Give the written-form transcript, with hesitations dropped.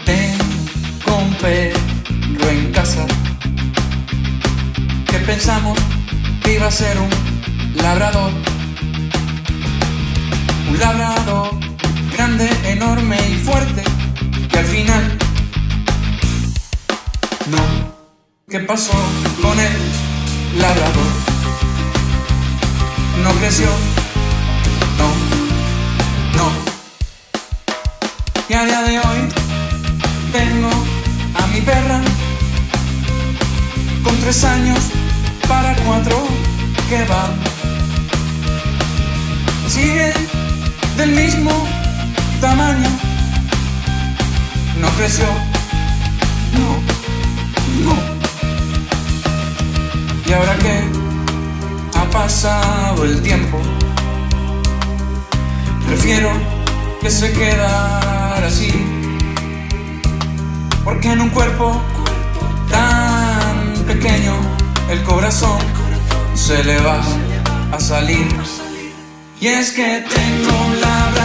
Tengo un perro en casa que pensamos que iba a ser un labrador. Un labrador grande, enorme y fuerte, que al final no. ¿Qué pasó con el labrador? No creció, no. Y a día de hoy tengo a mi perra con 3 años para 4 que va. Sigue del mismo tamaño, no creció, no. Y ahora que ha pasado el tiempo, prefiero que se quedara así, porque en un cuerpo tan pequeño el corazón se le va a salir. Y es que tengo un labrador